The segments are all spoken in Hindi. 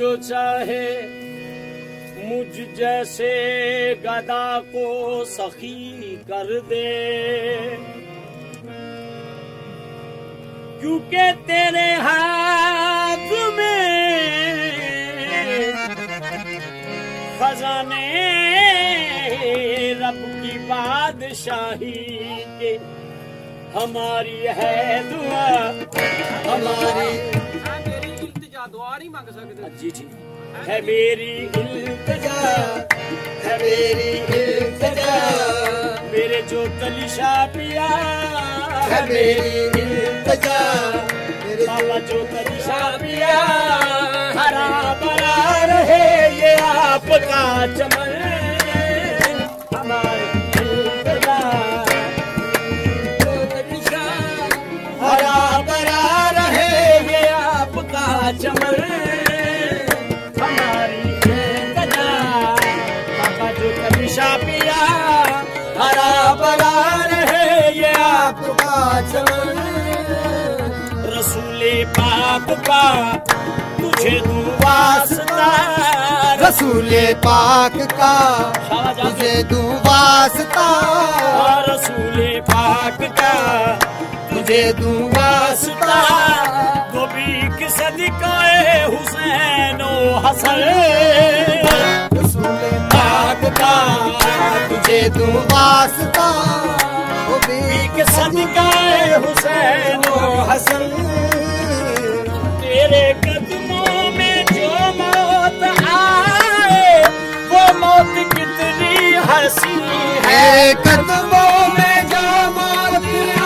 जो चाहे मुझ जैसे गदा को सखी कर दे, क्योंकि तेरे हाथ में खजाने रब की बादशाही के। हमारी है दुआ, हमारी दुआ नहीं मांग सकते जी जी, है मेरी इल्तिजा, है मेरी इल्तिजा, मेरे जो कलिशा पिया है मेरी इल्तिजा, बाबा जो कलिशा पिया हरा भरा रहे ये आपका चमन। हमारी इल्तिजा जो कलिशा हरा भरा रहे ये आपका चमन। पिया हरा भरा रहे ये आपका चमन। रसूले पाक का तुझे दूं वास्ता, रसूले पाक का तुझे दूं वास्ता, रसूले पाक का तुझे दूं वास्ता। तो भी सदकाए हुसैन ओ हसन, रसूले पाक का तुझे दूं वास्ता, वो भी सदकाए हुसैन ओ हसन। तेरे कदमों में जो मौत आए वो मौत कितनी हंसी है। कदमों में जो मौत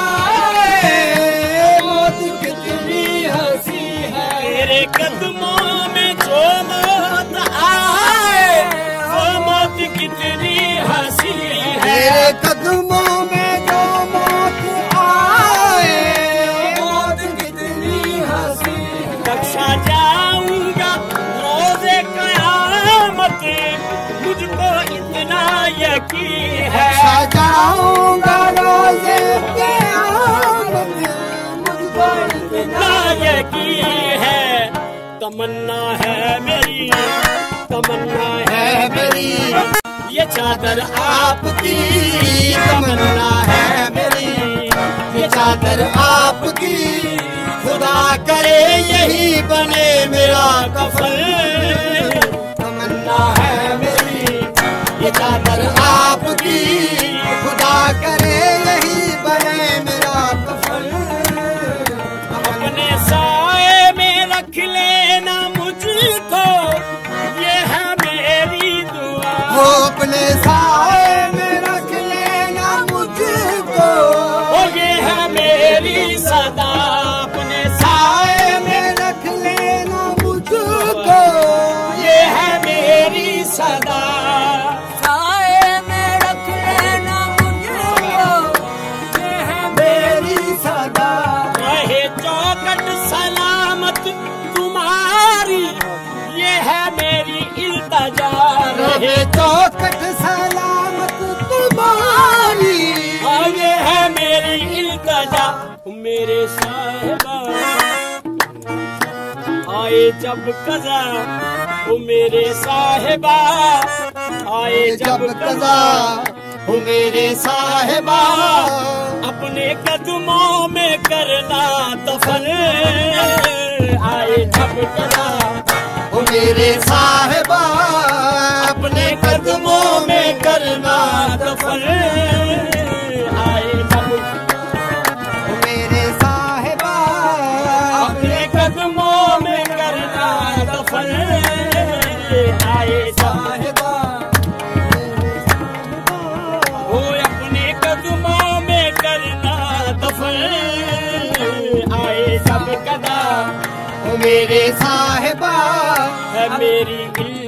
आए मौत कितनी हंसी है। तेरे कदमों में जो मौत आए वो मौत कितनी हंसी है। तेरे कदमों में जो मौत आए मौत कितनी हंसी है। बख्शा जाऊंगा रोज़े क़यामत मुझको इतना यकीन है। बख्शा जाऊंगा रोज़े क़यामत मुझको इतना यकीन है। तमन्ना है मेरी, तमन्ना है मेरी, ये चादर आपकी तमन्ना है मेरी, ये चादर आपकी। खुदा करे यही बने मेरा कफन। तमन्ना है मेरी, ये चादर आपकी। खुदा करे यही बने मेरा कफन। अपने साए में रख लेना मुझको, ये है मेरी दुआ। वो अपने साए में रख लेना मुझको, ये है मेरी सदा। अपने साए में रख लेना मुझको, ये है मेरी सदा। साए में रख लेना मुझको, ये है मेरी सदा। रहे चौकट सलामत तुम्हारी, ये है मेरी इल्तिजा। रहे चौखट सलामत तुम्हारी, ये है मेरी इल्तिजा। मेरे साहिबा आए जब कज़ा, ओ मेरे साहिबा आए जब कज़ा, ओ मेरे साहिबा अपने कदमों में करना दफन। आए जब कज़ा, ओ मेरे साहिबा अपने कदमों में करना दफन। आए जब ओ मेरे साहिबा अपने कदमों में करना दफन। आए साहिबा वो अपने कदमों में करना दफन। आए सब कदा ओ मेरे साहिबा है मेरी